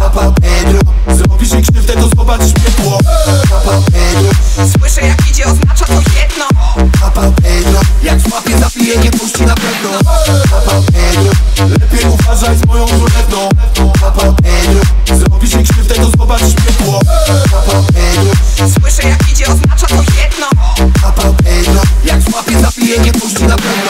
Papa Pedro, zrobisz jej krzywdę, to zobaczysz piekło. Papa Pedro, słyszę jak idzie, oznacza to jedno. Papa Pedro, jak złapie, zapije, nie puści na pewno. Papa Pedro, lepiej uważaj z moją królewną. Papa Pedro, zrobisz jej krzywdę, to zobaczysz piekło. Papa Pedro, słyszę jak idzie, oznacza to jedno. Papa Pedro, jak złapie, zapije, nie puści na pewno.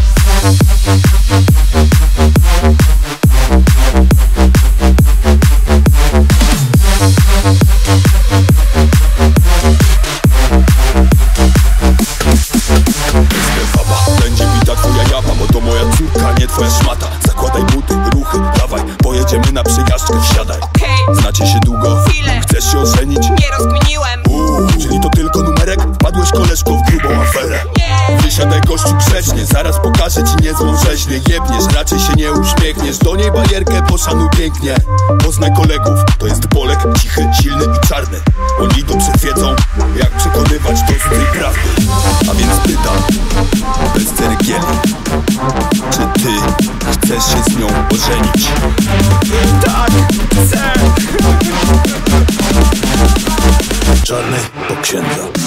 Będzie bita twoja japa, bo to moja córka, nie twoja szmata. Zakładaj buty, ruchy, dawaj, pojedziemy na przejażdżkę, wsiadaj. Znacie się długo? Chwilę. Chcesz się ożenić? Nie rozkminiłem. Czyli to tylko numerek? Wpadłeś koleżko w grubą aferę. Wysiadaj gościu grzecznie, zaraz pokażę ci niezłą rzeźnię. Jebniesz, raczej się nie uśmiechniesz. Do niej barierkę poszanuj pięknie. Poznaj kolegów, to jest Polek, cichy, silny i czarny. Oni dobrze wiedzą, jak przekonywać do złej prawdy. A więc pytam, bez ceregieli, czy ty chcesz się z nią ożenić? Tak, chcę. Czarny po księdza.